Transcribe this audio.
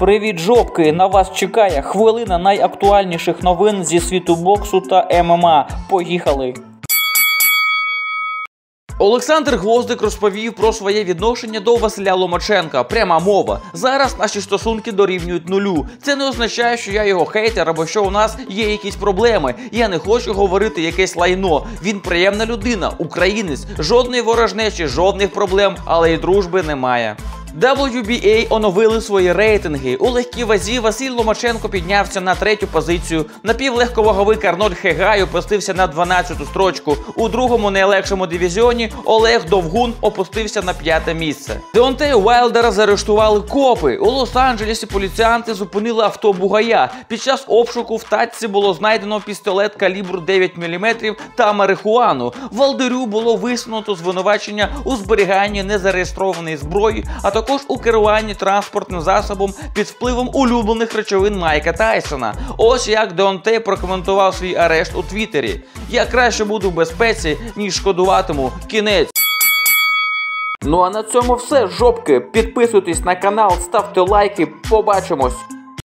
Привіт, жопки! На вас чекає хвилина найактуальніших новин зі світу боксу та ММА. Поїхали! Олександр Гвоздик розповів про своє відношення до Василя Ломаченка. Пряма мова. Зараз наші стосунки дорівнюють нулю. Це не означає, що я його хейтер або що у нас є якісь проблеми. Я не хочу говорити якесь лайно. Він приємна людина, українець. Жодної ворожнечі, жодних проблем, але й дружби немає. WBA оновили свої рейтинги. У легкій вазі Василь Ломаченко піднявся на 3-ю позицію. Напівлегковаговик Арнольд Хегай опустився на 12-ту строчку. У другому найлегшому дивізіоні Олег Довгун опустився на 5-те місце. Деонтея Уайлдера заарештували копи. У Лос-Анджелесі поліціянти зупинили авто Бугая. Під час обшуку в тачці було знайдено пістолет калібру 9 мм та марихуану. Валдерю було висунуто звинувачення у зберіганні незареєстрованої зброї, а також у керуванні транспортним засобом під впливом улюблених речовин Майка Тайсона. Ось як Деонтей прокоментував свій арешт у Твіттері. «Я краще буду в безпеці, ніж шкодуватиму. Кінець». Ну а на цьому все, жопки. Підписуйтесь на канал, ставте лайки. Побачимось!